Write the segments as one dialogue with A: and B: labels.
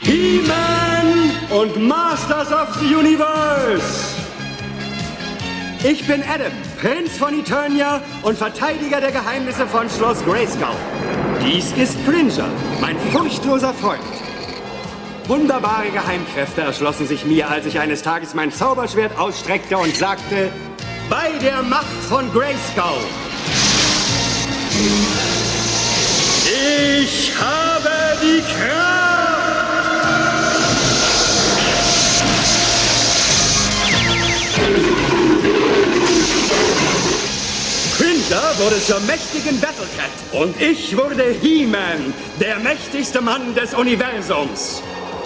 A: He-Man und Masters of the Universe! Ich bin Adam, Prinz von Eternia und Verteidiger der Geheimnisse von Schloss Grayskull. Dies ist Cringer, mein furchtloser Freund. Wunderbare Geheimkräfte erschlossen sich mir, als ich eines Tages mein Zauberschwert ausstreckte und sagte, bei der Macht von Grayskull. Ich habe die Kraft! Cringer wurde zur mächtigen Battlecat und ich wurde He-Man, der mächtigste Mann des Universums.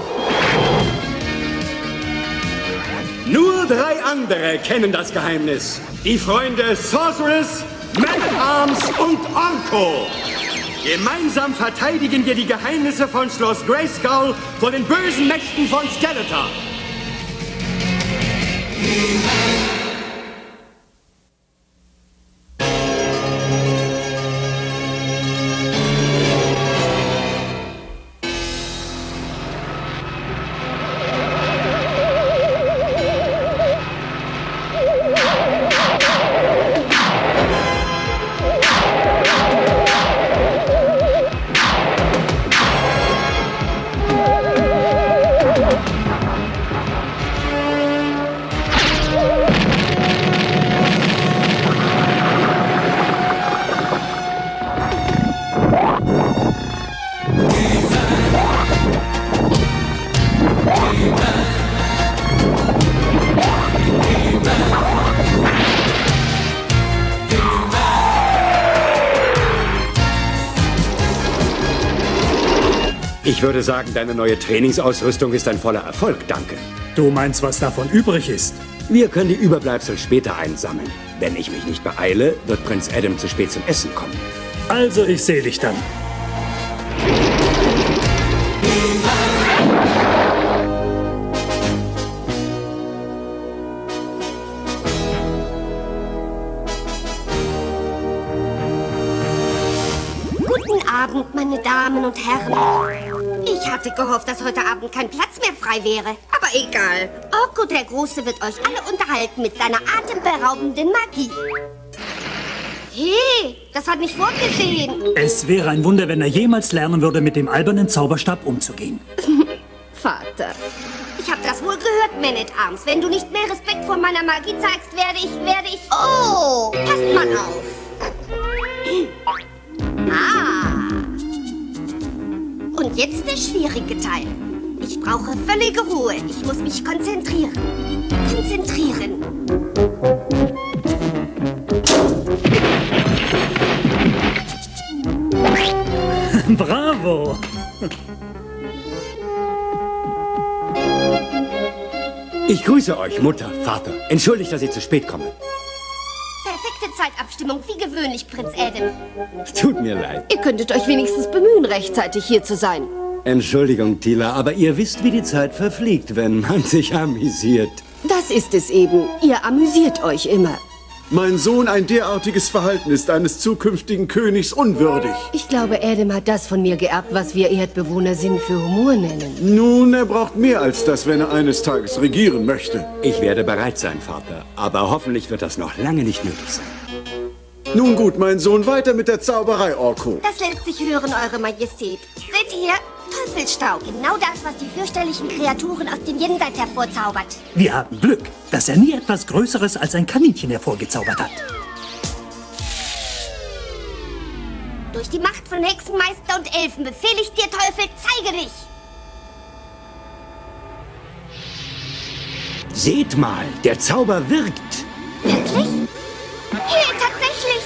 A: Nur 3 andere kennen das Geheimnis. Die Freunde Sorceress, Man-at-Arms und Orko. Gemeinsam verteidigen wir die Geheimnisse von Schloss Grayskull vor den bösen Mächten von Skeletor. Ich würde sagen, deine neue Trainingsausrüstung ist ein voller Erfolg, danke.
B: Du meinst, was davon übrig ist?
A: Wir können die Überbleibsel später einsammeln. Wenn ich mich nicht beeile, wird Prinz Adam zu spät zum Essen kommen.
B: Also, ich sehe dich dann.
C: Guten Abend, meine Damen und Herren. Ich hatte gehofft, dass heute Abend kein Platz mehr frei wäre. Aber egal. Orko der Große wird euch alle unterhalten mit seiner atemberaubenden Magie. Hey, das hat nicht vorgesehen.
B: Es wäre ein Wunder, wenn er jemals lernen würde, mit dem albernen Zauberstab umzugehen.
C: Vater. Ich habe das wohl gehört, Man-at-Arms. Wenn du nicht mehr Respekt vor meiner Magie zeigst, werde ich... Oh, passt mal auf. Und jetzt der schwierige Teil. Ich brauche völlige Ruhe. Ich muss mich konzentrieren.
B: Bravo!
A: Ich grüße euch, Mutter, Vater. Entschuldigt, dass ich zu spät komme.
C: Perfekte Zeitabstimmung, wie gewöhnlich, Prinz Adam.
A: Tut mir leid.
D: Ihr könntet euch wenigstens bemühen, rechtzeitig hier zu sein.
A: Entschuldigung, Tila, aber ihr wisst, wie die Zeit verfliegt, wenn man sich amüsiert.
D: Das ist es eben. Ihr amüsiert euch immer.
E: Mein Sohn, ein derartiges Verhalten ist eines zukünftigen Königs unwürdig.
D: Ich glaube, Adam hat das von mir geerbt, was wir Erdbewohner Sinn für Humor nennen.
E: Nun, er braucht mehr als das, wenn er eines Tages regieren möchte.
A: Ich werde bereit sein, Vater. Aber hoffentlich wird das noch lange nicht nötig sein.
E: Nun gut, mein Sohn, weiter mit der Zauberei, Orko.
C: Das lässt sich hören, Eure Majestät. Seht ihr? Teufelsstau. Genau das, was die fürchterlichen Kreaturen aus dem Jenseits hervorzaubert.
B: Wir haben Glück, dass er nie etwas Größeres als ein Kaninchen hervorgezaubert hat.
C: Durch die Macht von Hexenmeister und Elfen befehle ich dir, Teufel, zeige dich!
A: Seht mal, der Zauber wirkt.
C: Wirklich? Hey, tatsächlich!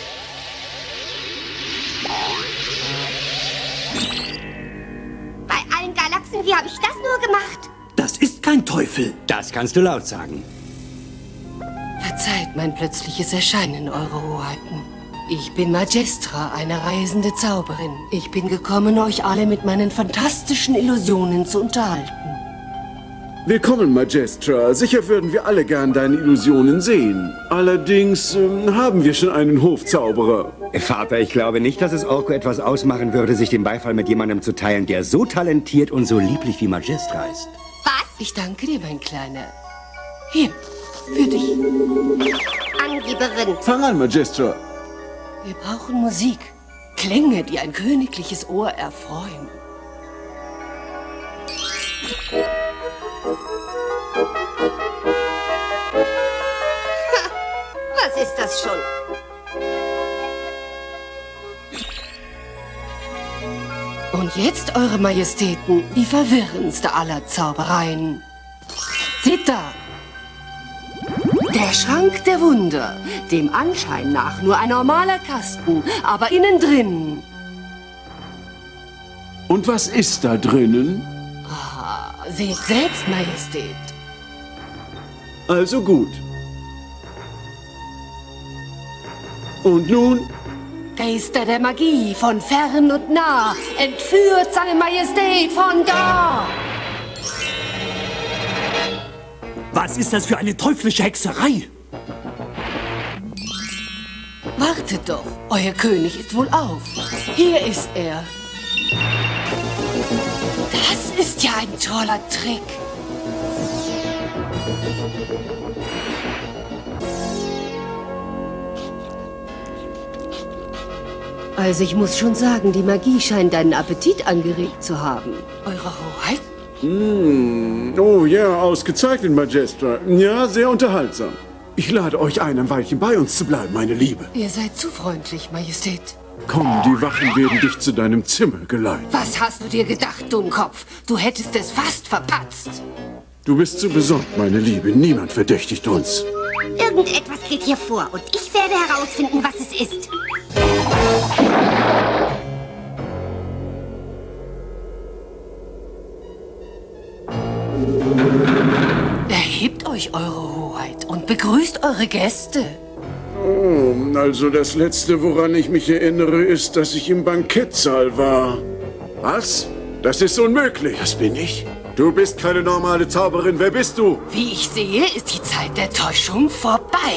C: Bei allen Galaxen, wie habe ich das nur gemacht?
B: Das ist kein Teufel.
A: Das kannst du laut sagen.
D: Verzeiht mein plötzliches Erscheinen, Eure Hoheiten. Ich bin Majestra, eine reisende Zauberin. Ich bin gekommen, euch alle mit meinen fantastischen Illusionen zu unterhalten.
E: Willkommen, Majestra. Sicher würden wir alle gern deine Illusionen sehen. Allerdings haben wir schon einen Hofzauberer.
A: Vater, ich glaube nicht, dass es Orko etwas ausmachen würde, sich den Beifall mit jemandem zu teilen, der so talentiert und so lieblich wie Magistra ist.
C: Was?
D: Ich danke dir, mein Kleiner. Hier, für dich.
C: Angeberin.
E: Fang an, Magistra.
D: Wir brauchen Musik. Klänge, die ein königliches Ohr erfreuen.
C: Was ist das schon?
D: Und jetzt, Eure Majestäten, die verwirrendste aller Zaubereien. Seht da! Der Schrank der Wunder. Dem Anschein nach nur ein normaler Kasten, aber innen drin.
E: Und was ist da drinnen?
D: Seht selbst, Majestät.
E: Also gut. Und nun?
D: Geister der Magie von fern und nah, entführt seine Majestät von da!
B: Was ist das für eine teuflische Hexerei?
D: Wartet doch, euer König ist wohl auf. Hier ist er. Das ist ja ein toller Trick. Also ich muss schon sagen, die Magie scheint deinen Appetit angeregt zu haben. Eure Hoheit?
E: Oh ja, ausgezeichnet, Magistra. Ja, sehr unterhaltsam. Ich lade euch ein Weilchen bei uns zu bleiben, meine Liebe.
D: Ihr seid zu freundlich, Majestät.
E: Komm, die Wachen werden dich zu deinem Zimmer geleiten.
D: Was hast du dir gedacht, Dummkopf? Du hättest es fast verpatzt.
E: Du bist zu besorgt, meine Liebe. Niemand verdächtigt uns.
C: Irgendetwas geht hier vor und ich werde herausfinden, was es ist.
D: Erhebt euch, Eure Hoheit, und begrüßt eure Gäste.
E: Oh, also das Letzte, woran ich mich erinnere, ist, dass ich im Bankettsaal war. Was? Das ist unmöglich. Das bin ich. Du bist keine normale Zauberin. Wer bist du?
D: Wie ich sehe, ist die Zeit der Täuschung vorbei.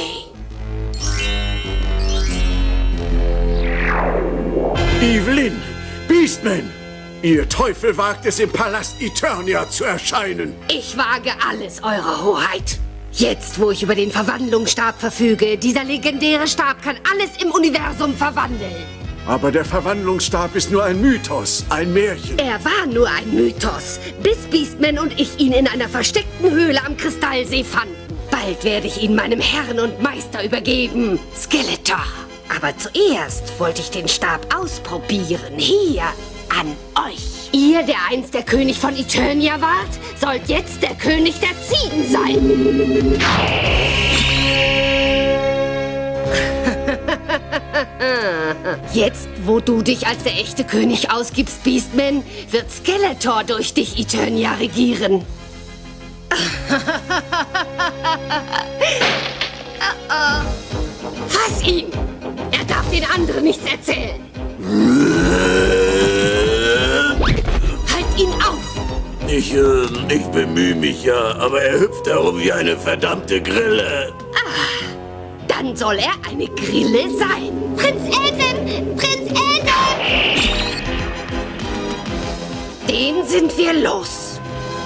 E: Evelyn! Beastman! Ihr Teufel wagt es, im Palast Eternia zu erscheinen.
D: Ich wage alles, Eure Hoheit. Jetzt, wo ich über den Verwandlungsstab verfüge, dieser legendäre Stab kann alles im Universum verwandeln.
E: Aber der Verwandlungsstab ist nur ein Mythos, ein Märchen.
D: Er war nur ein Mythos, bis Beastman und ich ihn in einer versteckten Höhle am Kristallsee fanden. Bald werde ich ihn meinem Herrn und Meister übergeben, Skeletor. Aber zuerst wollte ich den Stab ausprobieren, hier an euch. Ihr, der einst der König von Eternia wart, sollt jetzt der König der Ziegen sein. Jetzt, wo du dich als der echte König ausgibst, Beastman, wird Skeletor durch dich Eternia regieren. Fass ihn! Er darf den anderen nichts erzählen. Halt ihn auf!
F: Ich bemühe mich ja, aber er hüpft herum wie eine verdammte Grille.
D: Dann soll er eine Grille sein.
C: Prinz Adam! Prinz Adam!
D: Den sind wir los.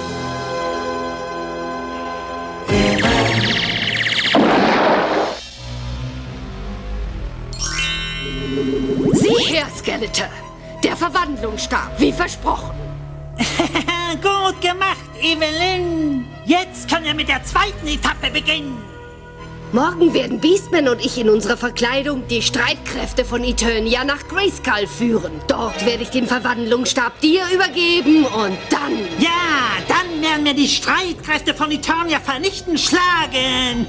D: Sieh her, Skeletor. Der Verwandlungsstab, wie versprochen.
B: Gut gemacht, Evelyn. Jetzt können wir mit der zweiten Etappe beginnen.
D: Morgen werden Beastman und ich in unserer Verkleidung die Streitkräfte von Eternia nach Grayskull führen. Dort werde ich den Verwandlungsstab dir übergeben und dann...
B: Ja, dann werden wir die Streitkräfte von Eternia vernichten schlagen.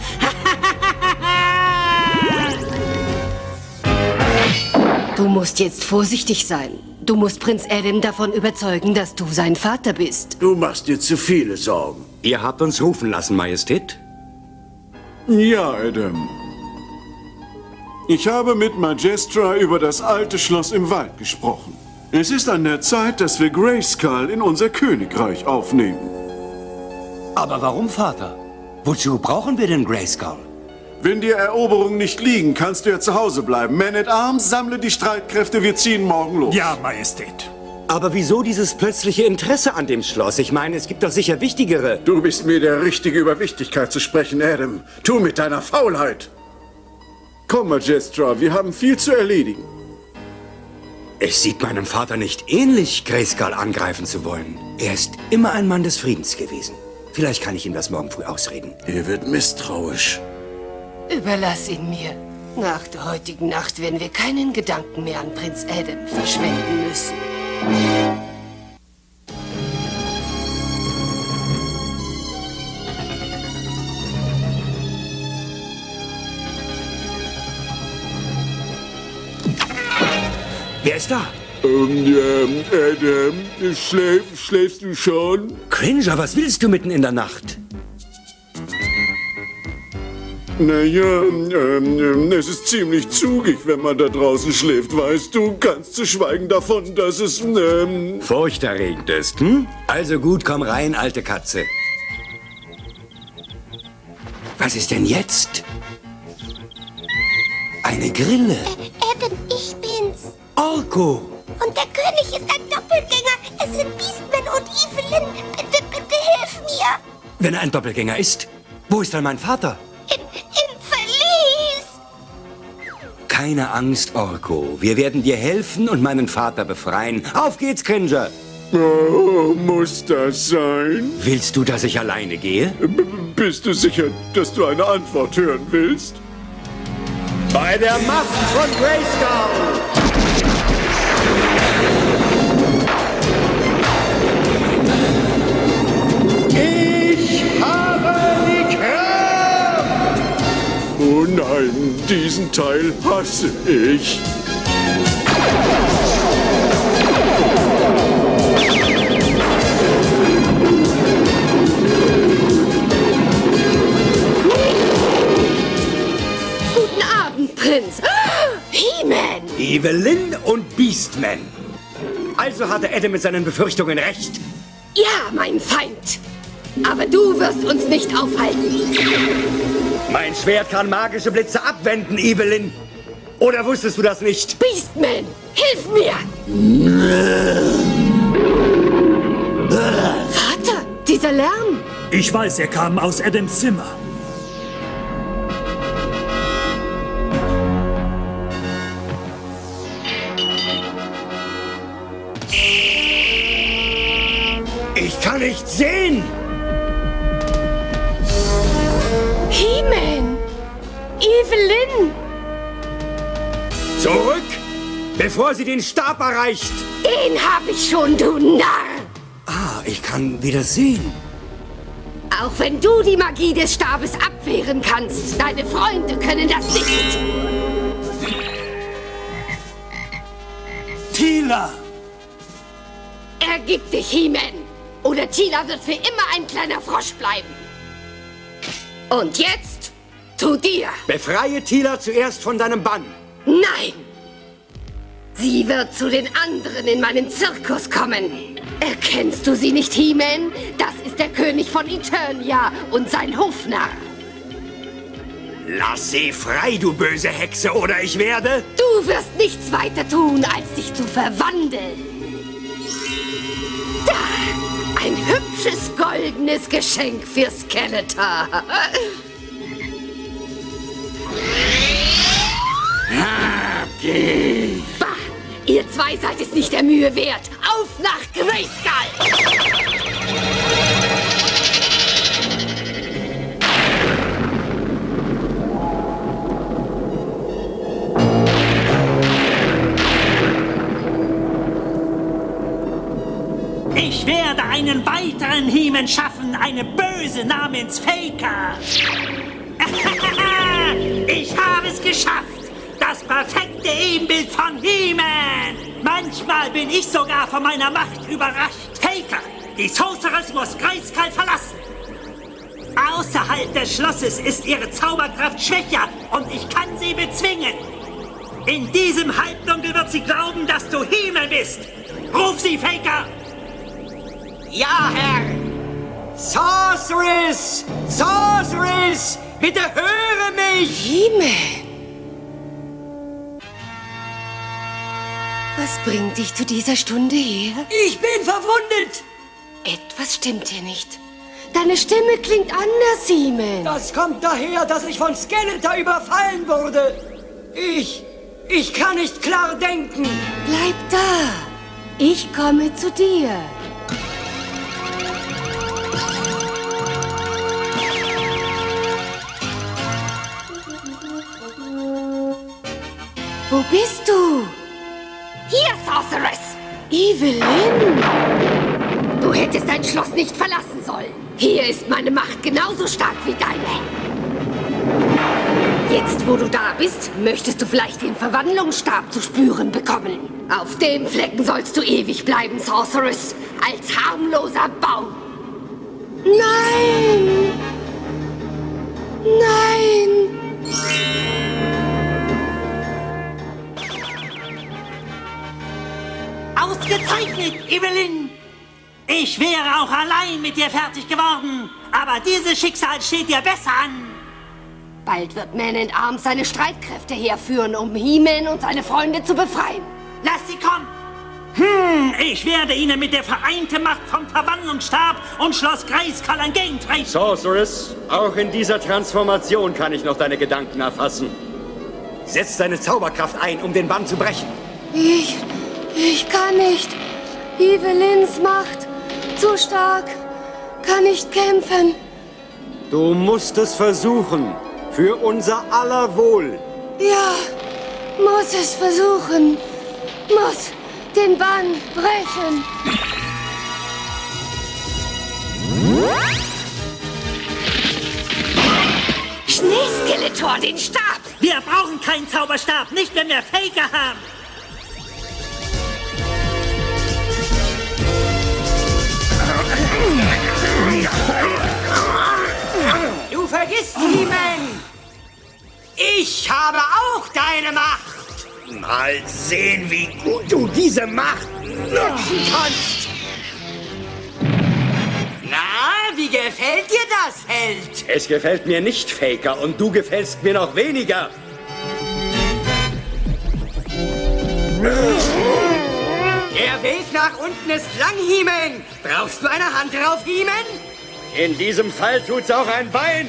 D: Du musst jetzt vorsichtig sein. Du musst Prinz Adam davon überzeugen, dass du sein Vater bist.
E: Du machst dir zu viele Sorgen.
A: Ihr habt uns rufen lassen, Majestät.
E: Ja, Adam. Ich habe mit Magistra über das alte Schloss im Wald gesprochen. Es ist an der Zeit, dass wir Grayskull in unser Königreich aufnehmen.
A: Aber warum, Vater? Wozu brauchen wir denn Grayskull?
E: Wenn dir Eroberungen nicht liegen, kannst du ja zu Hause bleiben. Man at Arms, sammle die Streitkräfte, wir ziehen morgen los.
G: Ja, Majestät.
A: Aber wieso dieses plötzliche Interesse an dem Schloss? Ich meine, es gibt doch sicher wichtigere.
E: Du bist mir der Richtige, über Wichtigkeit zu sprechen, Adam. Tu mit deiner Faulheit. Komm, Majestra, wir haben viel zu erledigen.
A: Es sieht meinem Vater nicht ähnlich, Grayskull angreifen zu wollen. Er ist immer ein Mann des Friedens gewesen. Vielleicht kann ich ihm das morgen früh ausreden.
E: Er wird misstrauisch.
D: Überlass ihn mir. Nach der heutigen Nacht werden wir keinen Gedanken mehr an Prinz Adam verschwenden müssen.
A: Wer ist da?
E: Adam, schläfst du schon?
A: Cringer, was willst du mitten in der Nacht?
E: Naja, es ist ziemlich zugig, wenn man da draußen schläft, weißt du? Ganz zu schweigen davon, dass es,
A: furchterregend ist, hm? Also gut, komm rein, alte Katze. Was ist denn jetzt? Eine Grille.
C: Adam, ich bin's.
A: Orko!
C: Und der König ist ein Doppelgänger. Es sind Beastman und Evelyn. Bitte, bitte hilf mir.
A: Wenn er ein Doppelgänger ist, wo ist dann mein Vater?
C: Im Verlies.
A: Keine Angst, Orko. Wir werden dir helfen und meinen Vater befreien. Auf geht's, Cringer!
E: Oh, muss das sein?
A: Willst du, dass ich alleine gehe?
E: Bist du sicher, dass du eine Antwort hören willst?
A: Bei der Macht von Grayskull!
B: Ich habe die Kraft!
E: Oh nein, diesen Teil hasse ich.
D: Guten Abend, Prinz. He-Man!
A: Evelyn und Beastman. Also hatte Adam mit seinen Befürchtungen recht.
D: Ja, mein Feind. Aber du wirst uns nicht aufhalten.
A: Mein Schwert kann magische Blitze abwenden, Evelyn. Oder wusstest du das nicht?
D: Beastman, hilf mir! Vater, dieser Lärm.
G: Ich weiß, er kam aus Adams Zimmer.
A: Ich kann nicht sehen!
D: He-Man! Evelyn!
A: Zurück, bevor sie den Stab erreicht!
D: Den hab ich schon, du Narr!
A: Ah, ich kann wieder sehen.
D: Auch wenn du die Magie des Stabes abwehren kannst, deine Freunde können das nicht.
G: Teela!
D: Ergib dich, He-Man! Oder Teela wird für immer ein kleiner Frosch bleiben. Und jetzt zu dir.
A: Befreie Teela zuerst von deinem Bann.
D: Nein! Sie wird zu den anderen in meinen Zirkus kommen. Erkennst du sie nicht, He-Man? Das ist der König von Eternia und sein Hofnarr.
A: Lass sie frei, du böse Hexe, oder ich werde...
D: Du wirst nichts weiter tun, als dich zu verwandeln. Da! Ein hübsches goldenes Geschenk für Skeletor. Bah, ihr zwei seid es nicht der Mühe wert. Auf nach Grayskull!
B: Ich werde einen weiteren He-Man schaffen, eine Böse namens Faker. Ich habe es geschafft. Das perfekte Ebenbild von He-Man. Manchmal bin ich sogar von meiner Macht überrascht. Faker, die Sorceress muss Grayskull verlassen. Außerhalb des Schlosses ist ihre Zauberkraft schwächer und ich kann sie bezwingen. In diesem Halbdunkel wird sie glauben, dass du He-Man bist. Ruf sie, Faker!
H: Ja, Herr! Sorceress! Sorceress!
B: Bitte höre mich!
D: He-Man! Was bringt dich zu dieser Stunde her?
B: Ich bin verwundet!
D: Etwas stimmt hier nicht. Deine Stimme klingt anders, He-Man.
B: Das kommt daher, dass ich von Skeletor überfallen wurde. Ich kann nicht klar denken.
D: Bleib da. Ich komme zu dir. Wo bist du?
C: Hier, Sorceress!
D: Evelyn! Du hättest dein Schloss nicht verlassen sollen. Hier ist meine Macht genauso stark wie deine. Jetzt, wo du da bist, möchtest du vielleicht den Verwandlungsstab zu spüren bekommen. Auf dem Flecken sollst du ewig bleiben, Sorceress, als harmloser Baum. Nein! Nein!
B: Ausgezeichnet, Evelyn! Ich wäre auch allein mit dir fertig geworden. Aber dieses Schicksal steht dir besser an.
D: Bald wird Man at Arms seine Streitkräfte herführen, um He-Man und seine Freunde zu befreien.
B: Lass sie kommen. Ich werde ihnen mit der vereinten Macht vom Verwandlungsstab und Schloss Grayskull entgegentreten.
A: Sorceress, auch in dieser Transformation kann ich noch deine Gedanken erfassen. Setz deine Zauberkraft ein, um den Bann zu brechen.
D: Ich kann nicht. Evelyns Macht. Zu stark. Kann nicht kämpfen.
A: Du musst es versuchen. Für unser aller Wohl.
D: Ja, muss es versuchen. Muss den Bann brechen.
C: Schnell, Skeletor, den Stab!
B: Wir brauchen keinen Zauberstab, nicht wenn wir Faker haben. Du vergisst, He-Man! Ich habe auch deine Macht!
F: Mal sehen, wie gut du diese Macht nutzen kannst.
B: Na, wie gefällt dir das, Held?
A: Es gefällt mir nicht, Faker, und du gefällst mir noch weniger.
B: Der Weg nach unten ist lang, He-Man. Brauchst du eine Hand drauf, He-Man?
A: In diesem Fall tut's auch ein Bein.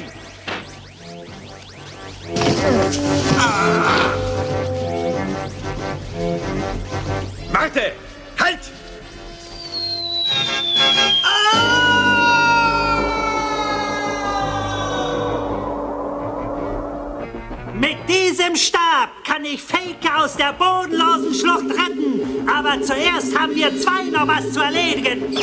A: Warte! Halt!
B: Mit diesem Stab kann ich Faker aus der bodenlosen Schlucht retten. Aber zuerst haben wir zwei noch was zu erledigen.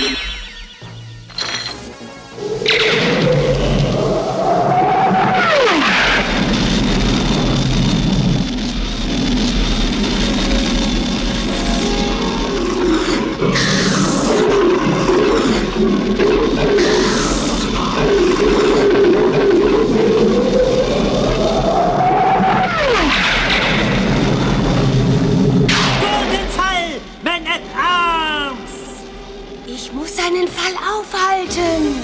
B: Guten Fall, Man at Arms!
D: Ich muss seinen Fall aufhalten.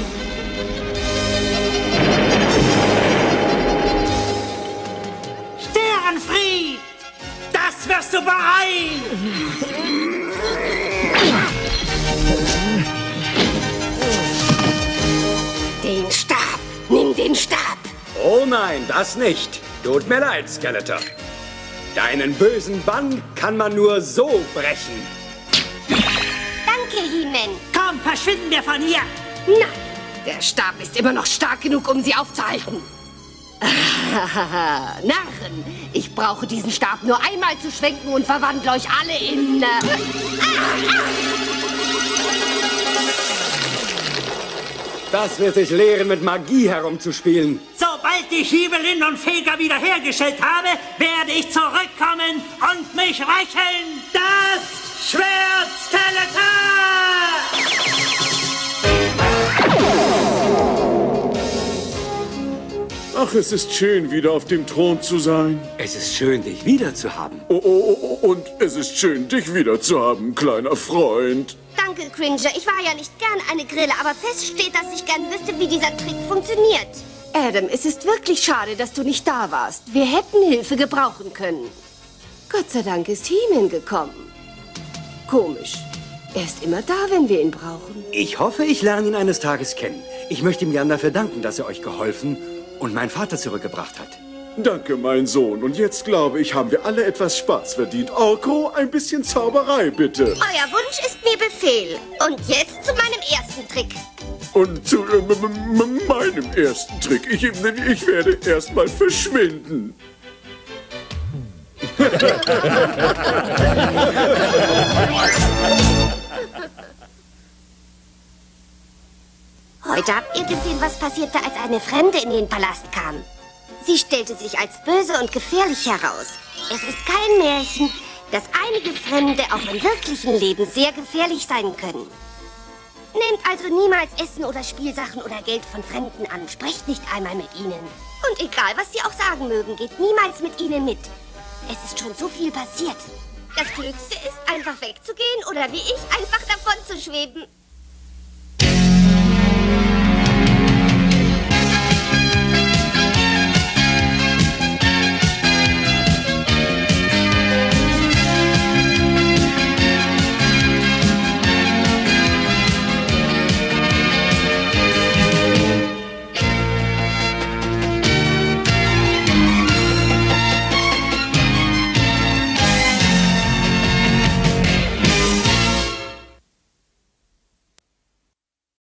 B: Störenfried! Das wirst du bereuen!
D: Den Stab. Nimm den Stab.
A: Oh nein, das nicht. Tut mir leid, Skeletor. Deinen bösen Bann kann man nur so brechen.
C: Danke, He-Man.
B: Komm, verschwinden wir von hier!
D: Nein, der Stab ist immer noch stark genug, um sie aufzuhalten. Narren, ich brauche diesen Stab nur einmal zu schwenken und verwandle euch alle in...
A: Das wird dich lehren, mit Magie herumzuspielen.
B: Sobald ich Evelyn und Faker wiederhergestellt habe, werde ich zurückkommen und mich rächen. Das Schwert Skeletor!
E: Ach, es ist schön, wieder auf dem Thron zu sein.
A: Es ist schön, dich wieder zu haben.
E: Oh, und es ist schön, dich wieder zu haben, kleiner Freund.
C: Danke, Cringer. Ich war ja nicht gern eine Grille, aber fest steht, dass ich gern wüsste, wie dieser Trick funktioniert.
D: Adam, es ist wirklich schade, dass du nicht da warst. Wir hätten Hilfe gebrauchen können. Gott sei Dank ist He-Man gekommen. Komisch. Er ist immer da, wenn wir ihn brauchen.
A: Ich hoffe, ich lerne ihn eines Tages kennen. Ich möchte ihm gern dafür danken, dass er euch geholfen und meinen Vater zurückgebracht hat.
E: Danke, mein Sohn. Und jetzt, glaube ich, haben wir alle etwas Spaß verdient. Orko, ein bisschen Zauberei, bitte.
C: Euer Wunsch ist mir Befehl. Und jetzt zu meinem ersten Trick.
E: Und zu meinem ersten Trick. Ich werde erstmal verschwinden.
C: Heute habt ihr gesehen, was passierte, als eine Fremde in den Palast kam. Sie stellte sich als böse und gefährlich heraus. Es ist kein Märchen, dass einige Fremde auch im wirklichen Leben sehr gefährlich sein können. Nehmt also niemals Essen oder Spielsachen oder Geld von Fremden an. Sprecht nicht einmal mit ihnen. Und egal, was sie auch sagen mögen, geht niemals mit ihnen mit. Es ist schon so viel passiert. Das Klügste ist, einfach wegzugehen oder wie ich, einfach davon zu schweben.